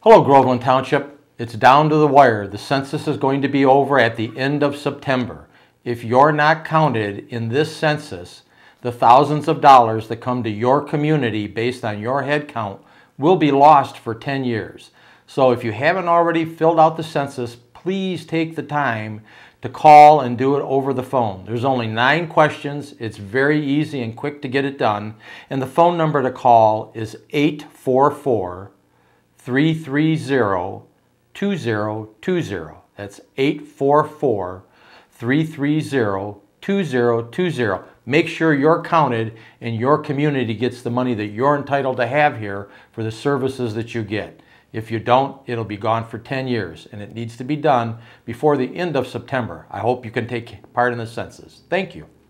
Hello, Groveland Township. It's down to the wire. The census is going to be over at the end of September. If you're not counted in this census, the thousands of dollars that come to your community based on your head count will be lost for 10 years. So if you haven't already filled out the census, please take the time to call and do it over the phone. There's only 9 questions. It's very easy and quick to get it done. And the phone number to call is 844-330-2020. That's 844-330-2020. Make sure you're counted and your community gets the money that you're entitled to have here for the services that you get. If you don't, it'll be gone for 10 years, and it needs to be done before the end of September. I hope you can take part in the census. Thank you.